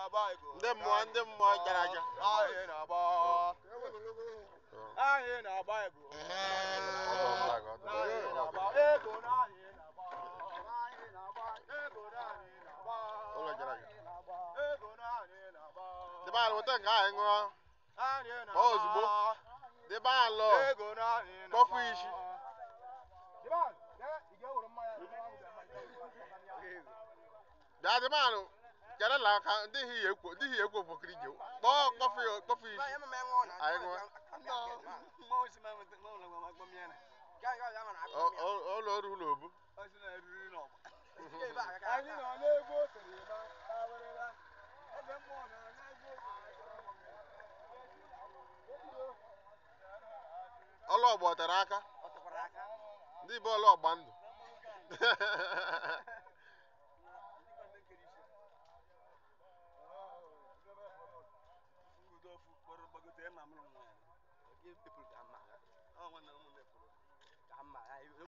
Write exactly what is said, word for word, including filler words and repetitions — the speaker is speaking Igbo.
ndị mmụọ ndị mmụọ gara aga anyị na-agba anyị na-agba ego ọdụ ọbụla ka ọ dị anyị na-agba ego na anyị na-agba anyị na-agba ego na anyị na-agba ụlọ gara aga ego na anyị na-agba debe alụ weta nke anyị ṅụọ anyị ma ozugbo debe alụ ego na anyị na-agba kpọfụ isi bịa debe alụ kere la ka ndị hi ekwo ndị hi ekwo bokiri je kpọọ kpọfụ kpọfụ isi anyị ṅụọ ụlọ ọrụ ụlọ obu anyị nọ n'egwu okenye ma awerela ebe mmụọ nọ n'egwu ọlụ ọgba ọ tere aka ndị bụ ọlụ ọgba ndụ Ngudo fu kpọrọ gbagote ma mụrụ nwa ya